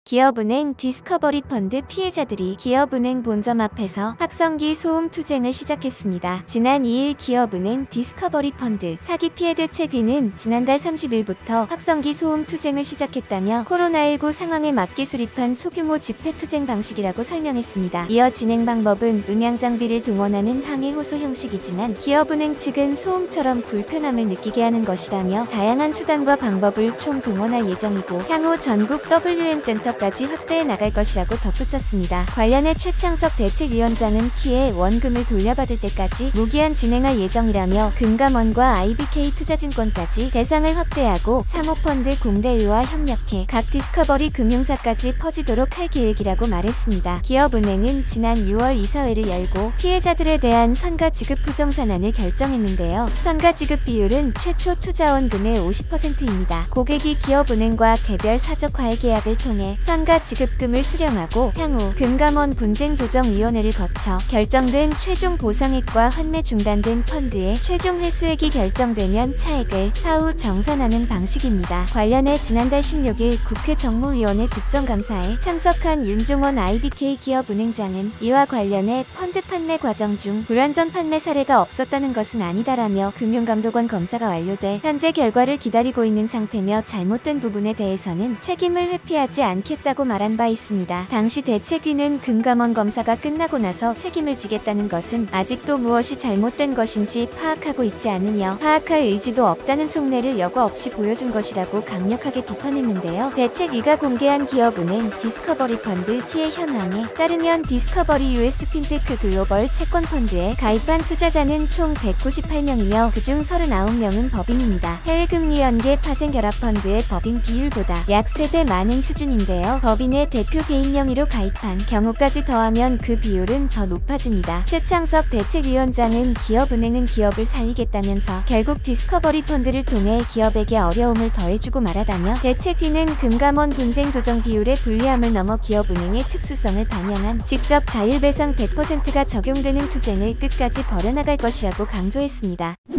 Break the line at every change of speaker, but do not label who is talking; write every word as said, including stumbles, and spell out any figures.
기업은행 디스커버리 펀드 피해자들이 기업은행 본점 앞에서 확성기 소음 투쟁을 시작했습니다. 지난 이 일 기업은행 디스커버리 펀드 사기 피해 대책위는 지난달 삼십 일부터 확성기 소음 투쟁을 시작했다며 코로나십구 상황에 맞게 수립한 소규모 집회 투쟁 방식이라고 설명했습니다. 이어 진행 방법은 음향 장비를 동원하는 항해 호소 형식이지만 기업은행 측은 소음처럼 불편함을 느끼게 하는 것이라며 다양한 수단과 방법을 총 동원할 예정이고 향후 전국 더블유엠 센터까지 확대해 나갈 것이라고 덧붙였습니다. 관련해 최창석 대책위원장은 피해 원금을 돌려받을 때까지 무기한 진행할 예정이라며 금감원과 아이비케이 투자증권까지 대상을 확대하고 사모펀드 공대의와 협력해 각 디스커버리 금융사까지 퍼지도록 할 계획이라고 말했습니다. 기업은행은 지난 유월 이사회를 열고 피해자들에 대한 선가 지급 부정산안을 결정했는데요. 선가 지급 비율은 최초 투자원금의 오십 퍼센트입니다. 고객이 기업은행과 개별 사적화해 계약을 통해 선가 지급금을 수령하고 향후 금감원 분쟁조정위원회를 거쳐 결정된 최종 보상액과 환매 중단된 펀드의 최종 회수액이 결정되면 차액을 사후 정산하는 방식입니다. 관련해 지난달 십육 일 국회 정무위원회 국정감사에 참석한 윤종원 아이비케이 기업은행장은 이와 관련해 펀드 판매 과정 중 불완전 판매 사례가 없었다는 것은 아니다라며 금융감독원 검사가 완료돼 현재 결과를 기다리고 있는 상태며 잘못된 부분에 대해서는 책임을 회피하지 않겠다고 말한 바 있습니다. 당시 대책위는 금감원 검사가 끝나고 나서 책임을 지겠다는 것은 아직도 무엇이 잘못된 것인지 파악하고 있지 않으며 파악할 의지도 없다는 속내를 여과 없이 보여준 것이라고 강력하게 비판했는데요. 대책위가 공개한 기업은행 디스커버리 펀드 피해 현황에 따르면 디스커버리 유에스 핀테크 글로벌 채권 펀드에 가입한 투자자는 총 백구십팔 명이며 그중 삼십구 명은 법인입니다. 해외금리연계 파생결합펀드의 법인 비율보다 약 세 배 많은 수준인데요. 법인의 대표 개인 명의로 가입한 경우까지 더하면 그 비율은 더 높아집니다. 최창석 대책위원장은 기업은행은 기업을 살리겠다면서 결국 디스커버리 펀드를 통해 기업에게 어려움을 더해주고 말하다며 대책위는 금감원 분쟁 조정 비율의 불리함을 넘어 기업은행의 특수성을 반영한 직접 자율배상 백 퍼센트가 적용되는 투쟁을 끝까지 벌여나갈 것이라고 강조했습니다.